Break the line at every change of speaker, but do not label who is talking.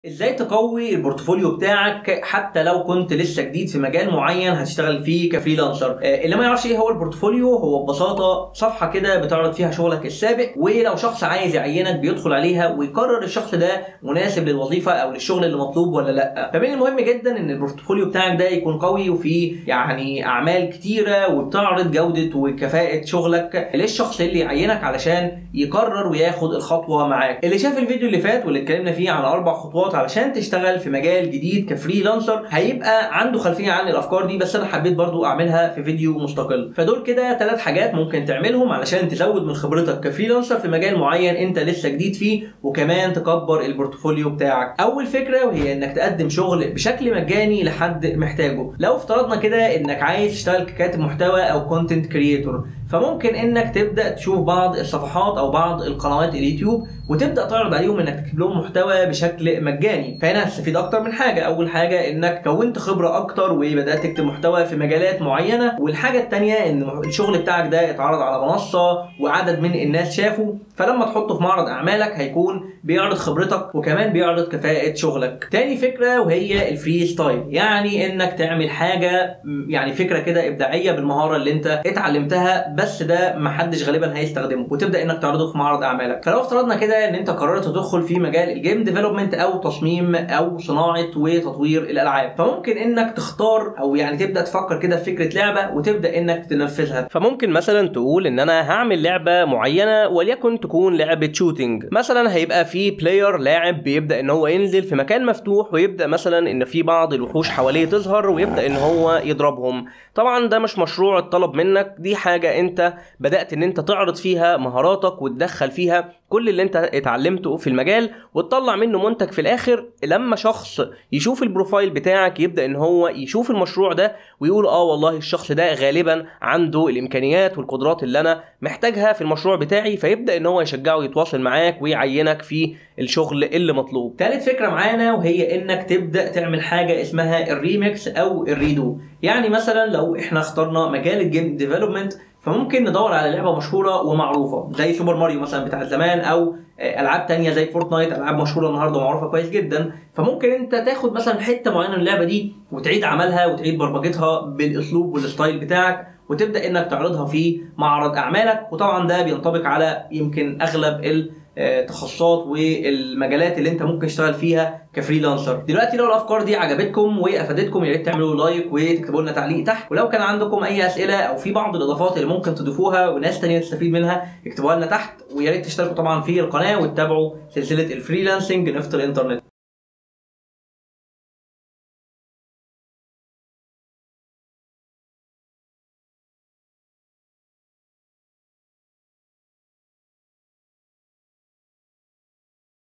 ازاي تقوي البورتفوليو بتاعك حتى لو كنت لسه جديد في مجال معين هتشتغل فيه كفريلانسر. اللي ما يعرفش ايه هو البورتفوليو، هو ببساطه صفحه كده بتعرض فيها شغلك السابق، ولو شخص عايز يعينك بيدخل عليها ويقرر الشخص ده مناسب للوظيفه او للشغل اللي مطلوب ولا لا. فمن المهم جدا ان البورتفوليو بتاعك ده يكون قوي وفيه يعني اعمال كتيره وبتعرض جوده وكفاءه شغلك للشخص اللي يعينك علشان يقرر وياخد الخطوه معاك. اللي شاف الفيديو اللي فات واللي اتكلمنا فيه على 4 خطوات علشان تشتغل في مجال جديد كفريلانسر هيبقى عنده خلفيه عن الافكار دي، بس انا حبيت برضو اعملها في فيديو مستقل. فدول كده 3 حاجات ممكن تعملهم علشان تزود من خبرتك كفريلانسر في مجال معين انت لسه جديد فيه، وكمان تكبر البورتفوليو بتاعك. اول فكره وهي انك تقدم شغل بشكل مجاني لحد محتاجه. لو افترضنا كده انك عايز تشتغل ككاتب محتوى او كونتنت كرييتور، فممكن انك تبدا تشوف بعض الصفحات او بعض القنوات اليوتيوب وتبدا تعرض عليهم انك تكتب لهم محتوى بشكل مجاني. فهنا هتستفيد اكتر من حاجه. اول حاجه انك كونت خبره اكتر وبدات تكتب محتوى في مجالات معينه، والحاجه الثانيه ان الشغل بتاعك ده اتعرض على منصه وعدد من الناس شافه، فلما تحطه في معرض اعمالك هيكون بيعرض خبرتك وكمان بيعرض كفاءه شغلك. تاني فكره وهي الفري ستايل، يعني انك تعمل حاجه يعني فكره كده ابداعيه بالمهاره اللي انت اتعلمتها، بس ده محدش غالبا هيستخدمه، وتبدا انك تعرضه في معرض اعمالك. فلو افترضنا كده ان انت قررت تدخل في مجال الجيم ديفلوبمنت او تصميم او صناعه وتطوير الالعاب، فممكن انك تختار او يعني تبدا تفكر كده في فكره لعبه وتبدا انك تنفذها.
فممكن مثلا تقول ان انا هعمل لعبه معينه وليكن تكون لعبه شوتينج. مثلا هيبقى في بلاير لاعب بيبدا ان هو ينزل في مكان مفتوح ويبدا مثلا ان في بعض الوحوش حواليه تظهر ويبدا ان هو يضربهم. طبعا ده مش مشروع اتطلب منك، دي حاجه انت بدات ان انت تعرض فيها مهاراتك وتدخل فيها كل اللي انت اتعلمته في المجال وتطلع منه منتج في الاخر. لما شخص يشوف البروفايل بتاعك يبدا ان هو يشوف المشروع ده ويقول والله الشخص ده غالبا عنده الامكانيات والقدرات اللي انا محتاجها في المشروع بتاعي، فيبدا ان هو يشجعه يتواصل معاك ويعينك في الشغل اللي مطلوب.
ثالث فكره معانا وهي انك تبدا تعمل حاجه اسمها الريميكس او الريدو. يعني مثلا لو احنا اخترنا مجال الجيم ديفلوبمنت، فممكن ندور على لعبه مشهوره ومعروفه زي سوبر ماريو مثلا بتاع زمان، او العاب تانية زي فورتنايت، العاب مشهوره النهارده ومعروفه كويس جدا. فممكن انت تاخد مثلا حته معينه من اللعبه دي وتعيد عملها وتعيد برمجتها بالاسلوب والستايل بتاعك، وتبدا انك تعرضها في معرض اعمالك. وطبعا ده بينطبق على يمكن اغلب التخصصات والمجالات اللي انت ممكن تشتغل فيها كفريلانسر. دلوقتي لو الافكار دي عجبتكم وافادتكم يا ريت تعملوا لايك وتكتبوا لنا تعليق تحت، ولو كان عندكم اي اسئله او في بعض الاضافات اللي ممكن تضيفوها وناس تانية تستفيد منها اكتبوها لنا تحت. ويا ريت تشتركوا طبعا في القناه وتتابعوا سلسله الفريلانسنج نفط الانترنت.